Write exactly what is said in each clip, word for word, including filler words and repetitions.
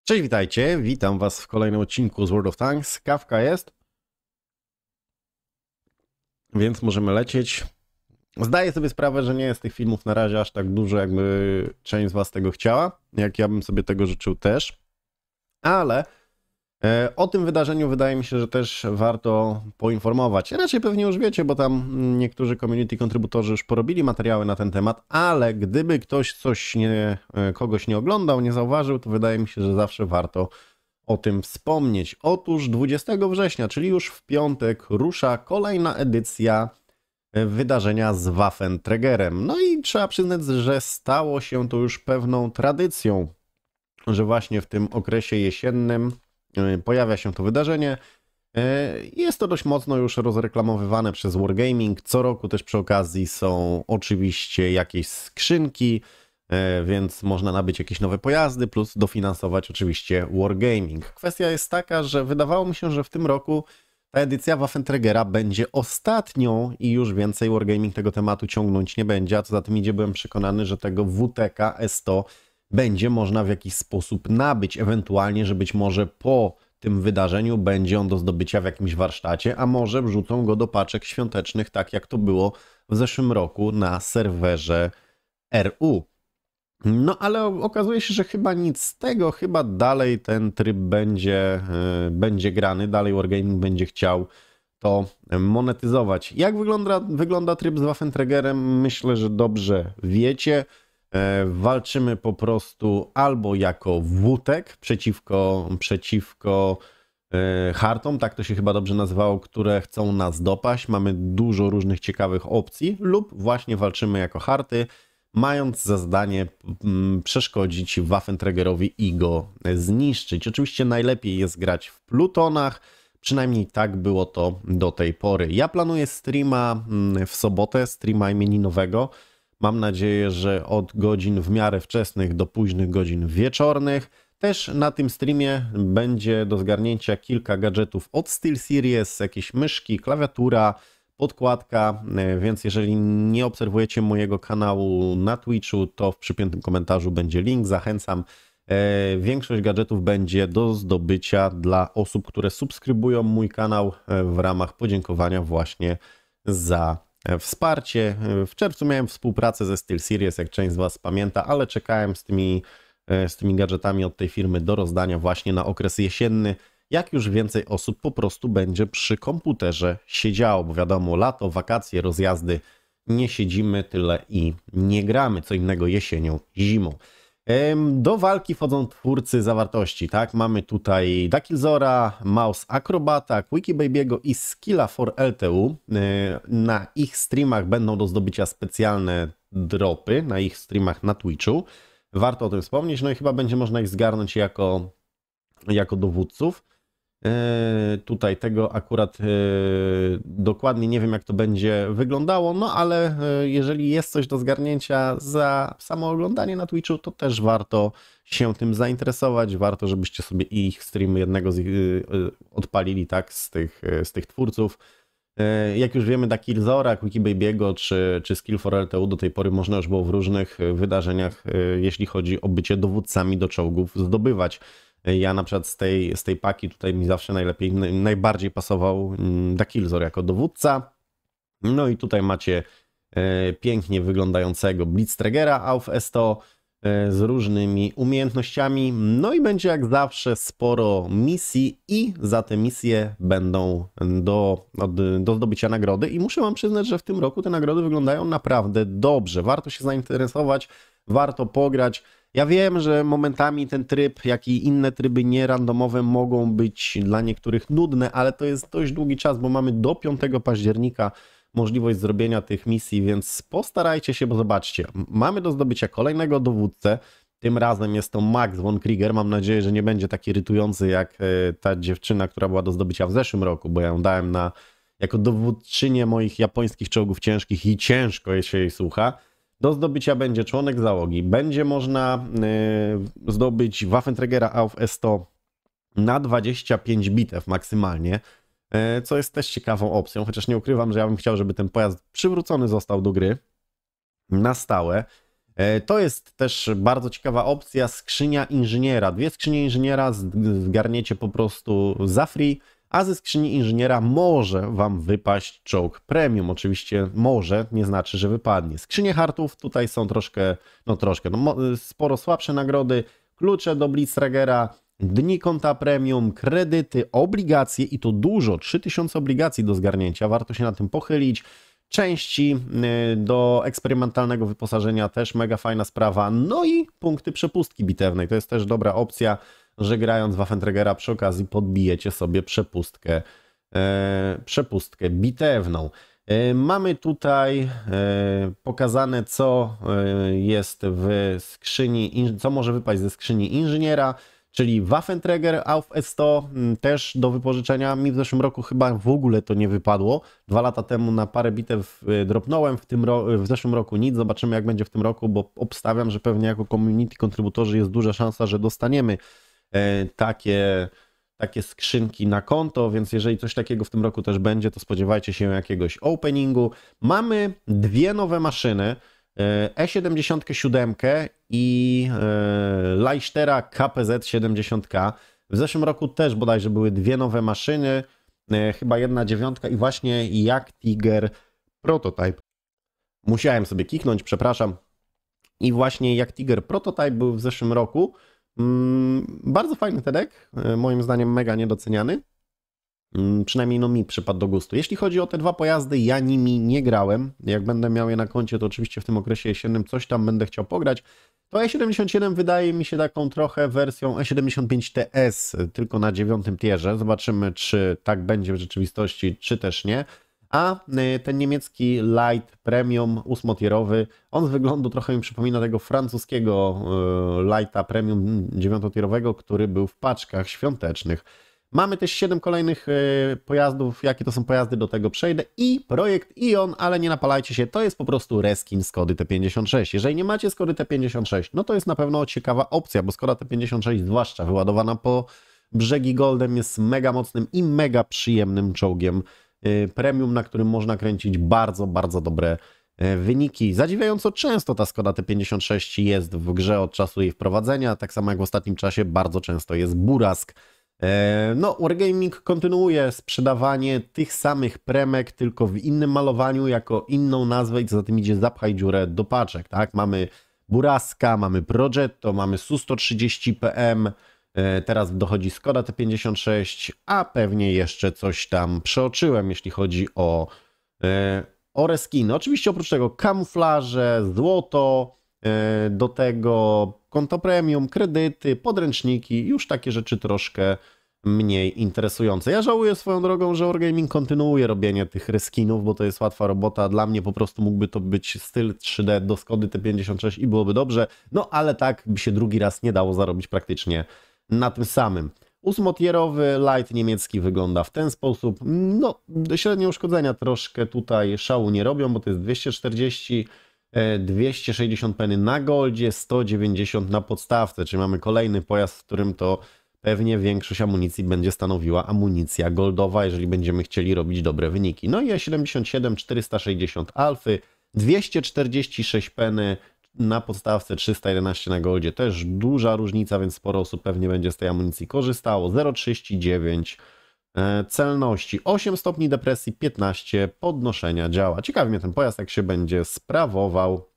Cześć, witajcie, witam was w kolejnym odcinku z World of Tanks. Kawka jest, więc możemy lecieć. Zdaję sobie sprawę, że nie jest tych filmów na razie aż tak dużo, jakby część z was tego chciała, jak ja bym sobie tego życzył też, ale e, o tym wydarzeniu wydaje mi się, że też warto poinformować. Raczej pewnie już wiecie, bo tam niektórzy community kontrybutorzy już porobili materiały na ten temat, ale gdyby ktoś coś nie, e, kogoś nie oglądał, nie zauważył, to wydaje mi się, że zawsze warto o tym wspomnieć. Otóż dwudziestego września, czyli już w piątek, rusza kolejna edycja wydarzenia z Waffenträgerem. No i trzeba przyznać, że stało się to już pewną tradycją, że właśnie w tym okresie jesiennym pojawia się to wydarzenie. Jest to dość mocno już rozreklamowywane przez Wargaming. Co roku też przy okazji są oczywiście jakieś skrzynki, więc można nabyć jakieś nowe pojazdy, plus dofinansować oczywiście Wargaming. Kwestia jest taka, że wydawało mi się, że w tym roku ta edycja Waffenträgera będzie ostatnią i już więcej Wargaming tego tematu ciągnąć nie będzie, a co za tym idzie, byłem przekonany, że tego W T K S sto będzie można w jakiś sposób nabyć, ewentualnie, że być może po tym wydarzeniu będzie on do zdobycia w jakimś warsztacie, a może wrzucą go do paczek świątecznych, tak jak to było w zeszłym roku na serwerze R U. No ale okazuje się, że chyba nic z tego, chyba dalej ten tryb będzie, yy, będzie grany, dalej Wargaming będzie chciał to monetyzować. Jak wygląda, wygląda tryb z Waffenträgerem? Myślę, że dobrze wiecie. Yy, walczymy po prostu albo jako W T E K przeciwko, przeciwko yy, hartom, tak to się chyba dobrze nazywało, które chcą nas dopaść. Mamy dużo różnych ciekawych opcji, lub właśnie walczymy jako harty, mając za zadanie mm, przeszkodzić Waffenträgerowi i go zniszczyć. Oczywiście najlepiej jest grać w plutonach, przynajmniej tak było to do tej pory. Ja planuję streama mm, w sobotę, streama imieninowego. Mam nadzieję, że od godzin w miarę wczesnych do późnych godzin wieczornych. Też na tym streamie będzie do zgarnięcia kilka gadżetów od SteelSeries, jakieś myszki, klawiatura, podkładka, więc jeżeli nie obserwujecie mojego kanału na Twitchu, to w przypiętym komentarzu będzie link, zachęcam. Większość gadżetów będzie do zdobycia dla osób, które subskrybują mój kanał w ramach podziękowania właśnie za wsparcie. W czerwcu miałem współpracę ze SteelSeries, jak część z was pamięta, ale czekałem z tymi, z tymi gadżetami od tej firmy do rozdania właśnie na okres jesienny, jak już więcej osób po prostu będzie przy komputerze siedziało, bo wiadomo, lato, wakacje, rozjazdy, nie siedzimy tyle i nie gramy, co innego jesienią, zimą. Do walki wchodzą twórcy zawartości, tak? Mamy tutaj Dakilzora, Mouse Acrobata, Quickie Baby'ego i Skilla for L T U. Na ich streamach będą do zdobycia specjalne dropy, na ich streamach na Twitchu. Warto o tym wspomnieć, no i chyba będzie można ich zgarnąć jako, jako dowódców. Yy, tutaj tego akurat yy, dokładnie nie wiem, jak to będzie wyglądało, no ale yy, jeżeli jest coś do zgarnięcia za samo oglądanie na Twitchu, to też warto się tym zainteresować, warto, żebyście sobie ich streamy jednego z, yy, odpalili, tak, z tych, yy, z tych twórców. Yy, jak już wiemy, Dakilzora, Quickie Baby'ego czy, czy Skill for L T U do tej pory można już było w różnych wydarzeniach, yy, jeśli chodzi o bycie dowódcami do czołgów, zdobywać. Ja na przykład z tej, z tej paki tutaj mi zawsze najlepiej, najbardziej pasował Dakilzor jako dowódca. No i tutaj macie pięknie wyglądającego Blitzträgera auf S sto z różnymi umiejętnościami. No i będzie jak zawsze sporo misji i za te misje będą do, do zdobycia nagrody. I muszę wam przyznać, że w tym roku te nagrody wyglądają naprawdę dobrze. Warto się zainteresować, warto pograć. Ja wiem, że momentami ten tryb, jak i inne tryby nierandomowe mogą być dla niektórych nudne, ale to jest dość długi czas, bo mamy do piątego października możliwość zrobienia tych misji, więc postarajcie się, bo zobaczcie, mamy do zdobycia kolejnego dowódcę, tym razem jest to Max von Krieger, mam nadzieję, że nie będzie taki irytujący jak ta dziewczyna, która była do zdobycia w zeszłym roku, bo ja ją dałem na, jako dowódczynię moich japońskich czołgów ciężkich i ciężko się jej słucha. Do zdobycia będzie członek załogi. Będzie można y, zdobyć Waffenträgera auf S sto na dwadzieścia pięć bitew maksymalnie, y, co jest też ciekawą opcją, chociaż nie ukrywam, że ja bym chciał, żeby ten pojazd przywrócony został do gry na stałe. To jest też bardzo ciekawa opcja, skrzynia inżyniera. Dwie skrzynie inżyniera zgarniecie po prostu za free, a ze skrzyni inżyniera może wam wypaść czołg premium. Oczywiście może, nie znaczy, że wypadnie. Skrzynie hartów tutaj są troszkę, no troszkę, no sporo słabsze nagrody, klucze do Blitzragera, dni konta premium, kredyty, obligacje i to dużo, trzy tysiące obligacji do zgarnięcia, warto się na tym pochylić. Części do eksperymentalnego wyposażenia też mega fajna sprawa. No i punkty przepustki bitewnej. To jest też dobra opcja, że grając Waffenträgera przy okazji podbijecie sobie przepustkę, e, przepustkę bitewną. E, mamy tutaj e, pokazane, co jest w skrzyni, co może wypaść ze skrzyni inżyniera. Czyli Waffenträger auf S sto też do wypożyczenia. Mi w zeszłym roku chyba w ogóle to nie wypadło. Dwa lata temu na parę bitew dropnąłem, w, tym w zeszłym roku nic. Zobaczymy jak będzie w tym roku, bo obstawiam, że pewnie jako community kontrybutorzy jest duża szansa, że dostaniemy takie, takie skrzynki na konto, więc jeżeli coś takiego w tym roku też będzie, to spodziewajcie się jakiegoś openingu. Mamy dwie nowe maszyny. E siedemdziesiąt siedem i Leichtera K P Z siedemdziesiąt K. W zeszłym roku też bodajże były dwie nowe maszyny, chyba jedna dziewiątka i właśnie jak Tiger Prototype. Musiałem sobie kiknąć, przepraszam. I właśnie jak Tiger Prototype był w zeszłym roku. Bardzo fajny Tedek, moim zdaniem mega niedoceniany. Przynajmniej no mi przypadł do gustu. Jeśli chodzi o te dwa pojazdy, ja nimi nie grałem. Jak będę miał je na koncie, to oczywiście w tym okresie jesiennym coś tam będę chciał pograć. To E siedemdziesiąt siedem wydaje mi się taką trochę wersją E siedemdziesiąt pięć T S, tylko na dziewiątym tierze. Zobaczymy, czy tak będzie w rzeczywistości, czy też nie. A ten niemiecki Light Premium ósmotierowy, on z wyglądu trochę mi przypomina tego francuskiego Lighta Premium dziewiątotierowego, który był w paczkach świątecznych. Mamy też siedem kolejnych pojazdów, jakie to są pojazdy, do tego przejdę. I projekt Ion, ale nie napalajcie się, to jest po prostu reskin Skody T pięćdziesiąt sześć. Jeżeli nie macie Skody T pięćdziesiąt sześć, no to jest na pewno ciekawa opcja, bo Skoda T pięćdziesiąt sześć, zwłaszcza wyładowana po brzegi Goldem, jest mega mocnym i mega przyjemnym czołgiem premium, na którym można kręcić bardzo, bardzo dobre wyniki. Zadziwiająco często ta Skoda T pięćdziesiąt sześć jest w grze od czasu jej wprowadzenia, tak samo jak w ostatnim czasie bardzo często jest Burask. No, Wargaming kontynuuje sprzedawanie tych samych premek, tylko w innym malowaniu, jako inną nazwę i co za tym idzie, zapchaj dziurę do paczek, tak? Mamy Buraska, mamy Progetto, mamy S U sto trzydzieści P M, teraz dochodzi Skoda T pięćdziesiąt sześć, a pewnie jeszcze coś tam przeoczyłem, jeśli chodzi o, o reskiny. Oczywiście oprócz tego kamuflaże, złoto, do tego konto premium, kredyty, podręczniki, już takie rzeczy troszkę mniej interesujące. Ja żałuję swoją drogą, że Wargaming kontynuuje robienie tych reskinów, bo to jest łatwa robota. Dla mnie po prostu mógłby to być styl trzy D do Skody T pięćdziesiąt sześć i byłoby dobrze, no ale tak by się drugi raz nie dało zarobić praktycznie na tym samym. Ósmotierowy Light niemiecki wygląda w ten sposób. No, średnie uszkodzenia troszkę tutaj szału nie robią, bo to jest dwieście czterdzieści, dwieście sześćdziesiąt peny na goldzie, sto dziewięćdziesiąt na podstawce, czyli mamy kolejny pojazd, w którym to pewnie większość amunicji będzie stanowiła amunicja goldowa, jeżeli będziemy chcieli robić dobre wyniki. No i E siedemdziesiąt siedem, czterysta sześćdziesiąt alfy, dwieście czterdzieści sześć peny na podstawce, trzysta jedenaście na goldzie, też duża różnica, więc sporo osób pewnie będzie z tej amunicji korzystało. zero przecinek trzydzieści dziewięć celności, osiem stopni depresji, piętnaście podnoszenia działa. Ciekawi mnie ten pojazd, jak się będzie sprawował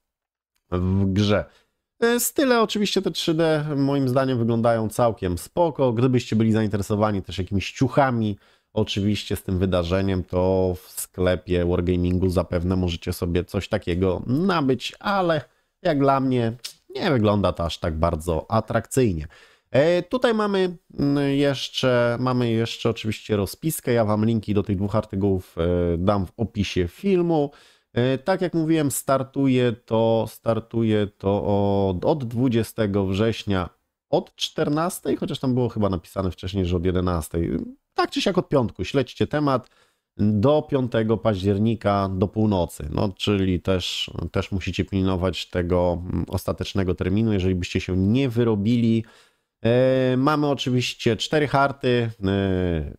w grze. Style oczywiście te trzy D moim zdaniem wyglądają całkiem spoko. Gdybyście byli zainteresowani też jakimiś ciuchami, oczywiście z tym wydarzeniem, to w sklepie Wargamingu zapewne możecie sobie coś takiego nabyć, ale jak dla mnie nie wygląda to aż tak bardzo atrakcyjnie. E, tutaj mamy jeszcze, mamy jeszcze oczywiście rozpiskę. Ja Wam linki do tych dwóch artykułów e, dam w opisie filmu. E, tak jak mówiłem, startuje to, startuje to od, od dwudziestego września od czternastej, chociaż tam było chyba napisane wcześniej, że od jedenastej. Tak czy siak od piątku. Śledźcie temat. Do piątego października do północy, no czyli też, też musicie pilnować tego ostatecznego terminu, jeżeli byście się nie wyrobili. E, mamy oczywiście cztery harty, e,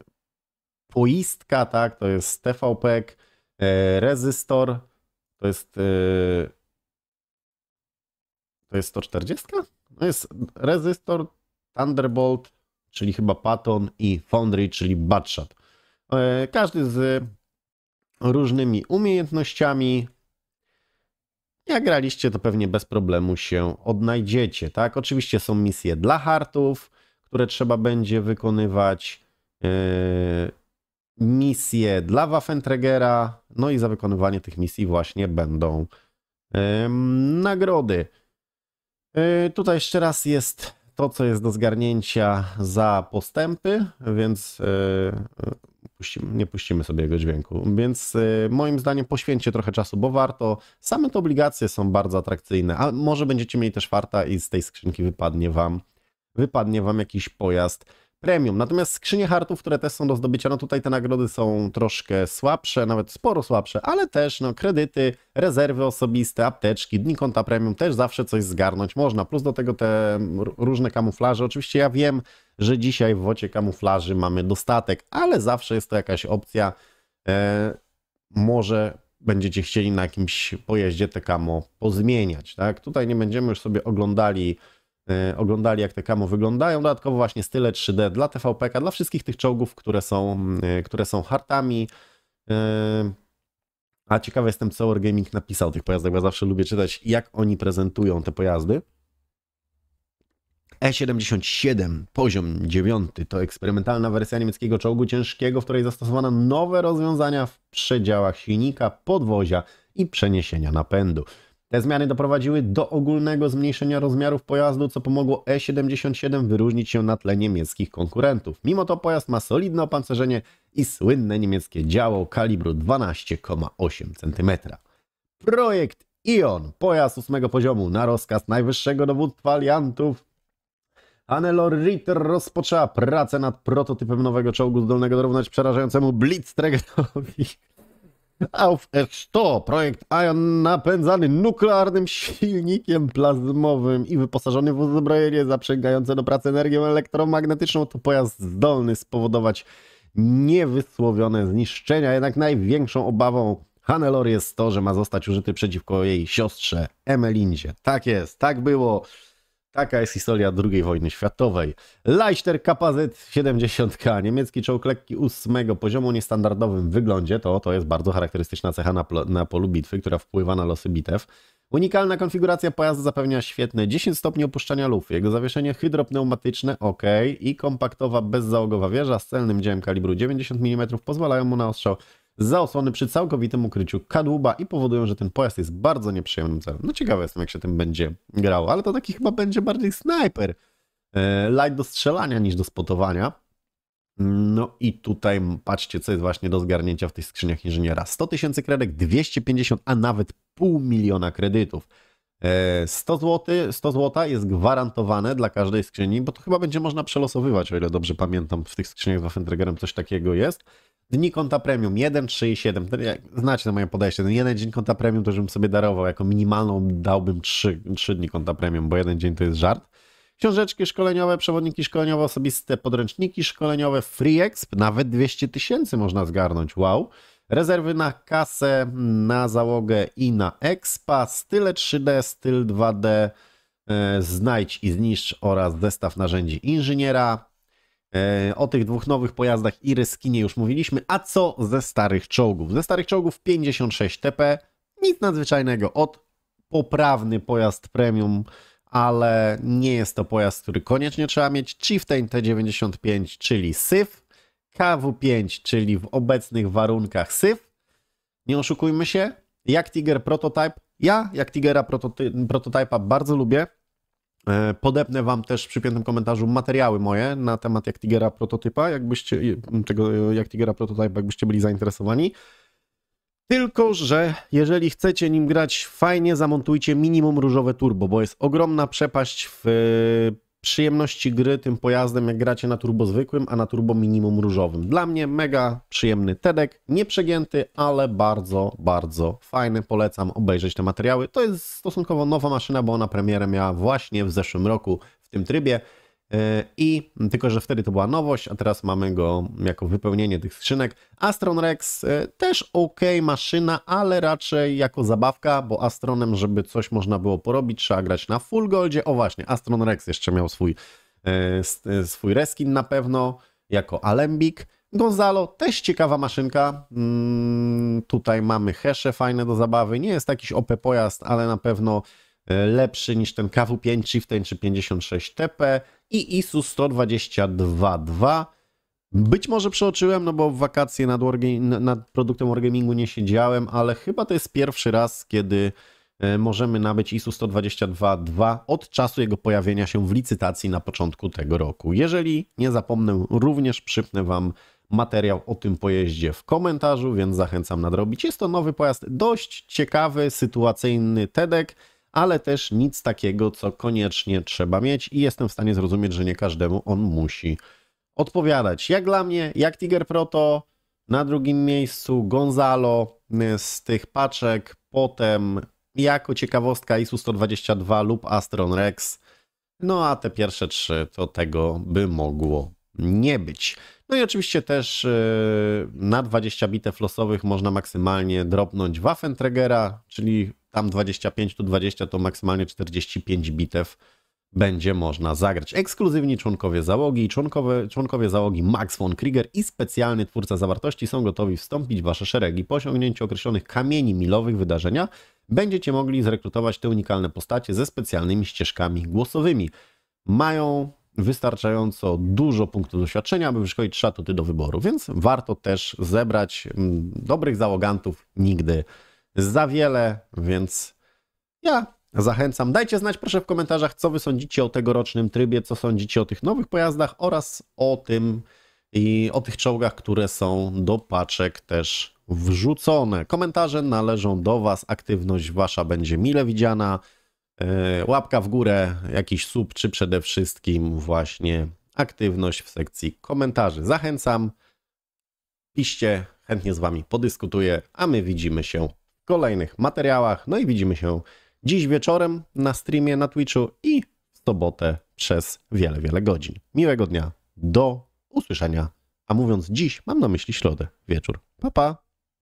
poistka, tak, to jest T V P, e, rezystor, to jest e, To jest sto czterdzieści? No jest Resistor, Thunderbolt, czyli chyba Patton i Foundry, czyli Buttshot. Każdy z różnymi umiejętnościami. Jak graliście, to pewnie bez problemu się odnajdziecie, tak? Oczywiście są misje dla hartów, które trzeba będzie wykonywać, yy, misje dla Waffenträgera, no i za wykonywanie tych misji właśnie będą yy, nagrody. Yy, tutaj jeszcze raz jest to, co jest do zgarnięcia za postępy, więc yy, puścimy, nie puścimy sobie jego dźwięku, więc yy, moim zdaniem poświęćcie trochę czasu, bo warto. Same te obligacje są bardzo atrakcyjne, a może będziecie mieli też farta i z tej skrzynki wypadnie wam, wypadnie wam jakiś pojazd premium. Natomiast skrzynie hartów, które też są do zdobycia, no tutaj te nagrody są troszkę słabsze, nawet sporo słabsze, ale też no kredyty, rezerwy osobiste, apteczki, dni konta premium, też zawsze coś zgarnąć można. Plus do tego te różne kamuflaże. Oczywiście ja wiem, że dzisiaj w wocie kamuflaży mamy dostatek, ale zawsze jest to jakaś opcja. E, może będziecie chcieli na jakimś pojeździe te kamo pozmieniać, tak? Tutaj nie będziemy już sobie oglądali oglądali, jak te kamo wyglądają. Dodatkowo właśnie style trzy D dla T V P K, dla wszystkich tych czołgów, które są, które są hartami. A ciekawy jestem, co Wargaming napisał o tych pojazdach, bo ja zawsze lubię czytać, jak oni prezentują te pojazdy. E siedemdziesiąt siedem, poziom dziewiąty, to eksperymentalna wersja niemieckiego czołgu ciężkiego, w której zastosowano nowe rozwiązania w przedziałach silnika, podwozia i przeniesienia napędu. Te zmiany doprowadziły do ogólnego zmniejszenia rozmiarów pojazdu, co pomogło E siedemdziesiąt siedem wyróżnić się na tle niemieckich konkurentów. Mimo to pojazd ma solidne opancerzenie i słynne niemieckie działo kalibru dwanaście przecinek osiem centymetra. Projekt Ion, pojazd ósmego poziomu na rozkaz najwyższego dowództwa aliantów. Hannelore Ritter rozpoczęła pracę nad prototypem nowego czołgu zdolnego dorównać przerażającemu Blitzträgerowi. Auf sto, projekt Ion napędzany nuklearnym silnikiem plazmowym i wyposażony w uzbrojenie zaprzęgające do pracy energią elektromagnetyczną, to pojazd zdolny spowodować niewysłowione zniszczenia. Jednak największą obawą Hannelore jest to, że ma zostać użyty przeciwko jej siostrze Emelindzie. Tak jest, tak było. Taka jest historia drugiej wojny światowej. Leichter K P Z siedemdziesiąt K, niemiecki czołg lekki ósmego poziomu o niestandardowym wyglądzie. To, to jest bardzo charakterystyczna cecha na, na polu bitwy, która wpływa na losy bitew. Unikalna konfiguracja pojazdu zapewnia świetne dziesięć stopni opuszczania lufy. Jego zawieszenie hydropneumatyczne, ok, i kompaktowa bezzałogowa wieża z celnym działem kalibru dziewięćdziesiąt milimetrów pozwalają mu na ostrzał za osłony przy całkowitym ukryciu kadłuba i powodują, że ten pojazd jest bardzo nieprzyjemnym celem. No ciekawe jestem, jak się tym będzie grało, ale to taki chyba będzie bardziej snajper. E, light do strzelania niż do spotowania. No i tutaj patrzcie, co jest właśnie do zgarnięcia w tych skrzyniach inżyniera. sto tysięcy kredek, dwieście pięćdziesiąt, a nawet pół miliona kredytów. E, sto złotych, sto złotych jest gwarantowane dla każdej skrzyni, bo to chyba będzie można przelosowywać, o ile dobrze pamiętam, w tych skrzyniach z Waffenträgerem coś takiego jest. Dni konta premium jeden, trzy i siedem. Znacie na moje podejście. Ten jeden dzień konta premium to żebym sobie darował. Jako minimalną dałbym trzy, trzy dni konta premium, bo jeden dzień to jest żart. Książeczki szkoleniowe, przewodniki szkoleniowe, osobiste podręczniki szkoleniowe, free exp, nawet dwieście tysięcy można zgarnąć. Wow. Rezerwy na kasę, na załogę i na expa, style trzy D, styl dwa D, e, znajdź i zniszcz oraz zestaw narzędzi inżyniera. O tych dwóch nowych pojazdach i reskinie już mówiliśmy, a co ze starych czołgów? Ze starych czołgów pięćdziesiąt sześć T P, nic nadzwyczajnego, od poprawny pojazd premium, ale nie jest to pojazd, który koniecznie trzeba mieć. Chieftain T dziewięćdziesiąt pięć, czyli syf, K W pięć, czyli w obecnych warunkach syf, nie oszukujmy się, Jak Tiger Prototype, ja Jak Tigera prototy Prototypa bardzo lubię. Podepnę wam też w przypiętym komentarzu materiały moje na temat Jak Tigera Prototypa, jakbyście tego Jak Tigera Prototype, jakbyście byli zainteresowani. Tylko że jeżeli chcecie nim grać fajnie, zamontujcie minimum różowe turbo, bo jest ogromna przepaść w przyjemności gry tym pojazdem, jak gracie na turbo zwykłym, a na turbo minimum różowym. Dla mnie mega przyjemny tedek, nieprzegięty, ale bardzo, bardzo fajny. Polecam obejrzeć te materiały. To jest stosunkowo nowa maszyna, bo ona premierę miała właśnie w zeszłym roku w tym trybie. I tylko, że wtedy to była nowość, a teraz mamy go jako wypełnienie tych skrzynek. Astron Rex też ok maszyna, ale raczej jako zabawka, bo Astronem, żeby coś można było porobić, trzeba grać na full goldzie. O właśnie, Astron Rex jeszcze miał swój, swój reskin na pewno, jako Alembik. Gonzalo, też ciekawa maszynka. Hmm, tutaj mamy hesze fajne do zabawy. Nie jest jakiś O P pojazd, ale na pewno lepszy niż ten K W pięć Chieftain czy pięćdziesiąt sześć T P i I S U sto dwadzieścia dwa dwa. Być może przeoczyłem, no bo w wakacje nad, nad produktem Wargamingu nie siedziałem, ale chyba to jest pierwszy raz, kiedy możemy nabyć I S U sto dwadzieścia dwa dwa od czasu jego pojawienia się w licytacji na początku tego roku. Jeżeli nie zapomnę, również przypnę Wam materiał o tym pojeździe w komentarzu, więc zachęcam nadrobić. Jest to nowy pojazd, dość ciekawy, sytuacyjny Tedek, ale też nic takiego, co koniecznie trzeba mieć i jestem w stanie zrozumieć, że nie każdemu on musi odpowiadać. Jak dla mnie, jak Tiger Proto, na drugim miejscu Gonzalo z tych paczek, potem jako ciekawostka I S U sto dwadzieścia dwa lub Astron Rex, no a te pierwsze trzy to tego by mogło nie być. No i oczywiście też yy, na dwadzieścia bitew losowych można maksymalnie dropnąć Waffenträgera, czyli tam dwadzieścia pięć, tu dwadzieścia, to maksymalnie czterdzieści pięć bitew będzie można zagrać. Ekskluzywni członkowie załogi, członkowie, członkowie załogi Max von Krieger i specjalny twórca zawartości są gotowi wstąpić w Wasze szeregi. Po osiągnięciu określonych kamieni milowych wydarzenia będziecie mogli zrekrutować te unikalne postacie ze specjalnymi ścieżkami głosowymi. Mają wystarczająco dużo punktów doświadczenia, aby wyszkolić trzy atuty do wyboru, więc warto też zebrać dobrych załogantów, nigdy za wiele, więc ja zachęcam. Dajcie znać proszę w komentarzach, co wy sądzicie o tegorocznym trybie, co sądzicie o tych nowych pojazdach oraz o tym i o tych czołgach, które są do paczek też wrzucone. Komentarze należą do was, aktywność wasza będzie mile widziana. Łapka w górę, jakiś sub, czy przede wszystkim właśnie aktywność w sekcji komentarzy. Zachęcam, piszcie, chętnie z wami podyskutuję, a my widzimy się w kolejnych materiałach. No i widzimy się dziś wieczorem na streamie na Twitchu i w sobotę przez wiele, wiele godzin. Miłego dnia, do usłyszenia. A mówiąc dziś, mam na myśli środę, wieczór. Pa, pa!